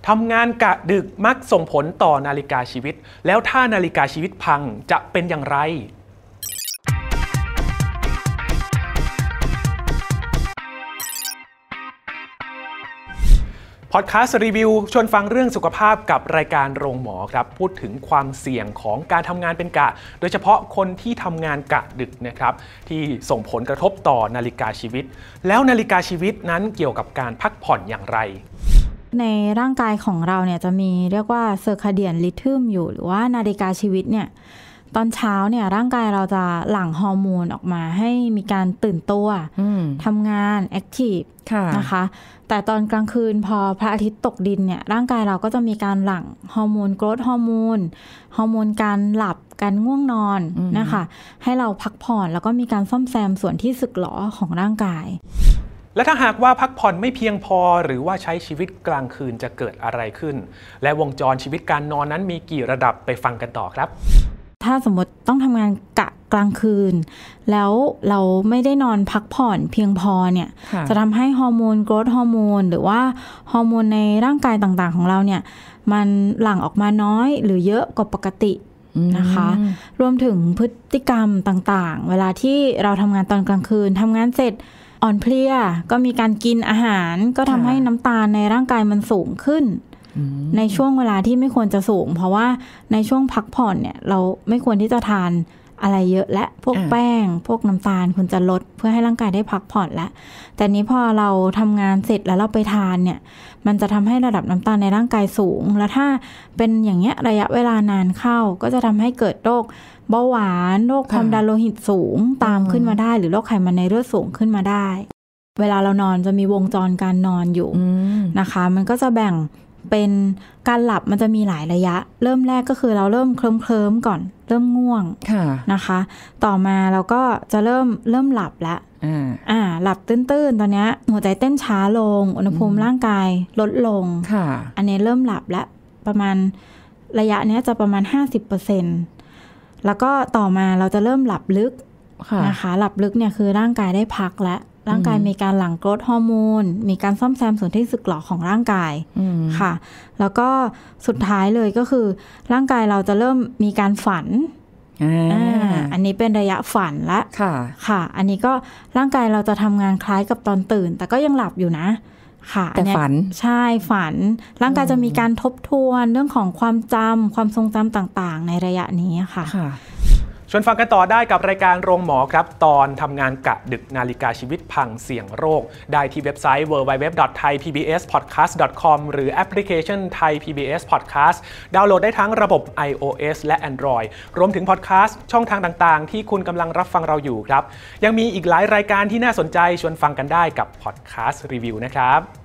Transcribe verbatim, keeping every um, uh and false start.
ทำงานกะดึกมักส่งผลต่อนาฬิกาชีวิตแล้วถ้านาฬิกาชีวิตพังจะเป็นอย่างไรพอดแคสต์รีวิวชวนฟังเรื่องสุขภาพกับรายการโรงหมอครับพูดถึงความเสี่ยงของการทำงานเป็นกะโดยเฉพาะคนที่ทำงานกะดึกนะครับที่ส่งผลกระทบต่อนาฬิกาชีวิตแล้วนาฬิกาชีวิตนั้นเกี่ยวกับการพักผ่อนอย่างไรในร่างกายของเราเนี่ยจะมีเรียกว่าเซอร์คาเดียนริทึมอยู่หรือว่านาฬิกาชีวิตเนี่ยตอนเช้าเนี่ยร่างกายเราจะหลั่งฮอร์โมนออกมาให้มีการตื่นตัวทำงานแอคทีฟนะคะแต่ตอนกลางคืนพอพระอาทิตย์ตกดินเนี่ยร่างกายเราก็จะมีการหลั่งฮอร์โมนโกรทฮอร์โมนฮอร์โมนการหลับการง่วงนอนนะคะให้เราพักผ่อนแล้วก็มีการซ่อมแซมส่วนที่สึกหรอของร่างกายและถ้าหากว่าพักผ่อนไม่เพียงพอหรือว่าใช้ชีวิตกลางคืนจะเกิดอะไรขึ้นและวงจรชีวิตการนอนนั้นมีกี่ระดับไปฟังกันต่อครับถ้าสมมติต้องทำงานกะกลางคืนแล้วเราไม่ได้นอนพักผ่อนเพียงพอเนี่ยจะทำให้ฮอร์โมนโกรทฮอร์โมนหรือว่าฮอร์โมนในร่างกายต่างๆของเราเนี่ยมันหลั่งออกมาน้อยหรือเยอะกว่าปกตินะคะรวมถึงพฤติกรรมต่างๆเวลาที่เราทำงานตอนกลางคืนทำงานเสร็จอ่อนเพลียก็มีการกินอาหารก็ทำให้น้ำตาลในร่างกายมันสูงขึ้นในช่วงเวลาที่ไม่ควรจะสูงเพราะว่าในช่วงพักผ่อนเนี่ยเราไม่ควรที่จะทานอะไรเยอะและพวกแป้งพวกน้ำตาลควรจะลดเพื่อให้ร่างกายได้พักผ่อนแล้วแต่นี้พอเราทำงานเสร็จแล้วเราไปทานเนี่ยมันจะทำให้ระดับน้ำตาลในร่างกายสูงแล้วถ้าเป็นอย่างเงี้ยระยะเวลานานเข้าก็จะทำให้เกิดโรคเบาหวานโรคความดันโลหิตสูงตามขึ้นมาได้หรือโรคไขมันในเลือดสูงขึ้นมาได้เวลาเรานอนจะมีวงจรการนอนอยู่นะคะมันก็จะแบ่งเป็นการหลับมันจะมีหลายระยะเริ่มแรกก็คือเราเริ่มเคลิ้มๆก่อนเริ่มง่วงนะคะต่อมาเราก็จะเริ่มเริ่มหลับแล้วอ่าหลับตื้นๆตอนนี้หัวใจเต้นช้าลงอุณหภูมิร่างกายลดลงอันนี้เริ่มหลับแล้วประมาณระยะนี้จะประมาณ ห้าสิบเปอร์เซ็นต์ แล้วก็ต่อมาเราจะเริ่มหลับลึกนะคะหลับลึกเนี่ยคือร่างกายได้พักแล้วร่างกายมีการหลั่งโกรทฮอร์โมนมีการซ่อมแซมส่วนที่สึกหรอของร่างกายค่ะแล้วก็สุดท้ายเลยก็คือร่างกายเราจะเริ่มมีการฝัน อ, อันนี้เป็นระยะฝันละค่ะค่ะอันนี้ก็ร่างกายเราจะทำงานคล้ายกับตอนตื่นแต่ก็ยังหลับอยู่นะค่ะแต่ฝันใช่ฝันร่างกายจะมีการทบทวนเรื่องของความจำความทรงจำต่างๆในระยะนี้ค่ะชวนฟังกันต่อได้กับรายการโรงหมอครับตอนทำงานกะดึกนาฬิกาชีวิตพังเสี่ยงโรคได้ที่เว็บไซต์ ดับเบิลยู ดับเบิลยู ดับเบิลยู ดอท ไทย พี บี เอส พอดแคสต์ ดอท คอม หรือแอปพลิเคชัน Thai พี บี เอส Podcast ดาวน์โหลดได้ทั้งระบบ iOS และ Android รวมถึงพอดแคสต์ช่องทางต่างๆที่คุณกำลังรับฟังเราอยู่ครับยังมีอีกหลายรายการที่น่าสนใจชวนฟังกันได้กับพอดแคสต์รีวิวนะครับ